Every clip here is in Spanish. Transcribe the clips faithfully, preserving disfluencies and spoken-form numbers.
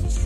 Comenzamos.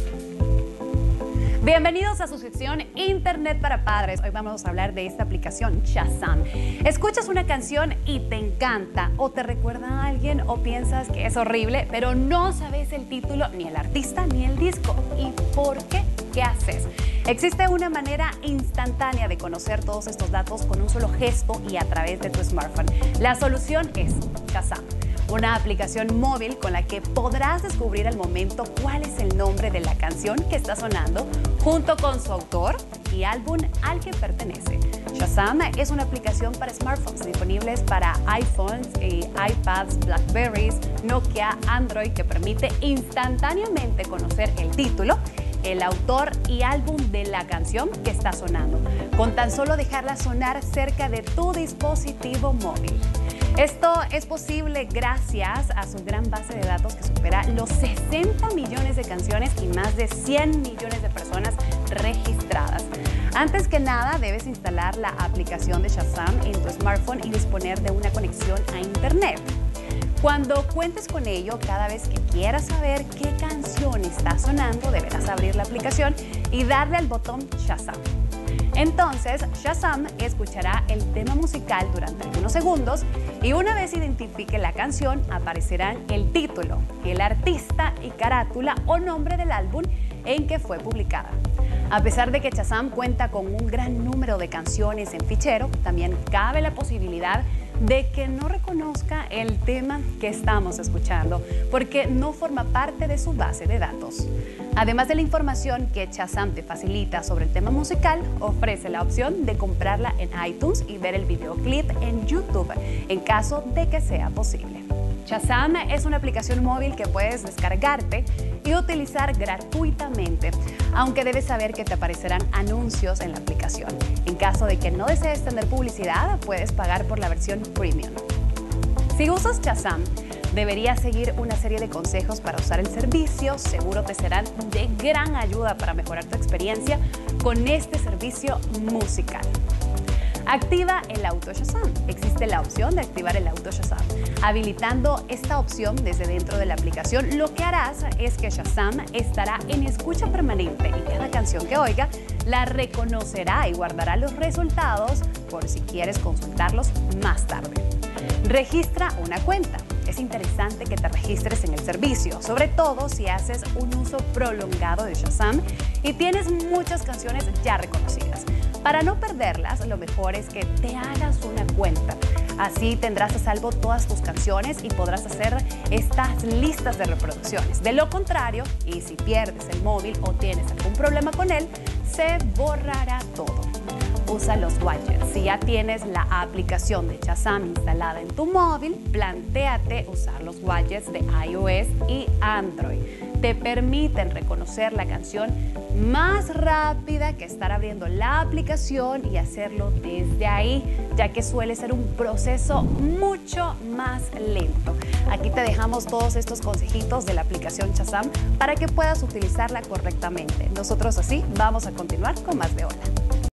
Bienvenidos a su sección Internet para Padres. Hoy vamos a hablar de esta aplicación Shazam. Escuchas una canción y te encanta, o te recuerda a alguien, o piensas que es horrible, pero no sabes el título, ni el artista, ni el disco. ¿Y por qué? ¿Qué haces? Existe una manera instantánea de conocer todos estos datos con un solo gesto y a través de tu smartphone. La solución es Shazam, una aplicación móvil con la que podrás descubrir al momento cuál es el nombre de la canción que está sonando, junto con su autor y álbum al que pertenece. Shazam es una aplicación para smartphones disponibles para iPhones, y iPads, Blackberries, Nokia, Android, que permite instantáneamente conocer el título, el autor y álbum de la canción que está sonando, con tan solo dejarla sonar cerca de tu dispositivo móvil. Esto es posible gracias a su gran base de datos que supera los sesenta millones de canciones y más de cien millones de personas registradas. Antes que nada, debes instalar la aplicación de Shazam en tu smartphone y disponer de una conexión a Internet. Cuando cuentes con ello, cada vez que quieras saber qué canción está sonando, deberás abrir la aplicación y darle al botón Shazam. Entonces, Shazam escuchará el tema musical durante algunos segundos y una vez identifique la canción, aparecerán el título, el artista y carátula o nombre del álbum en que fue publicada. A pesar de que Shazam cuenta con un gran número de canciones en fichero, también cabe la posibilidad de que no reconozca el tema que estamos escuchando, porque no forma parte de su base de datos. Además de la información que Shazam te facilita sobre el tema musical, ofrece la opción de comprarla en iTunes y ver el videoclip en YouTube, en caso de que sea posible. Shazam es una aplicación móvil que puedes descargarte y utilizar gratuitamente, aunque debes saber que te aparecerán anuncios en la aplicación. En caso de que no desees tener publicidad, puedes pagar por la versión premium. Si usas Shazam, deberías seguir una serie de consejos para usar el servicio. Seguro te serán de gran ayuda para mejorar tu experiencia con este servicio musical. Activa el auto Shazam. Existe la opción de activar el auto Shazam. Habilitando esta opción desde dentro de la aplicación, lo que harás es que Shazam estará en escucha permanente y cada canción que oiga la reconocerá y guardará los resultados por si quieres consultarlos más tarde. Registra una cuenta. Es interesante que te registres en el servicio, sobre todo si haces un uso prolongado de Shazam y tienes muchas canciones ya reconocidas. Para no perderlas, lo mejor es que te hagas una cuenta. Así tendrás a salvo todas tus canciones y podrás hacer estas listas de reproducciones. De lo contrario, y si pierdes el móvil o tienes algún problema con él, se borrará todo. Usa los widgets. Si ya tienes la aplicación de Shazam instalada en tu móvil, plantéate usar los widgets de iOS y Android. Te permiten reconocer la canción más rápida que estar abriendo la aplicación y hacerlo desde ahí, ya que suele ser un proceso mucho más lento. Aquí te dejamos todos estos consejitos de la aplicación Shazam para que puedas utilizarla correctamente. Nosotros así vamos a continuar con más de Hola.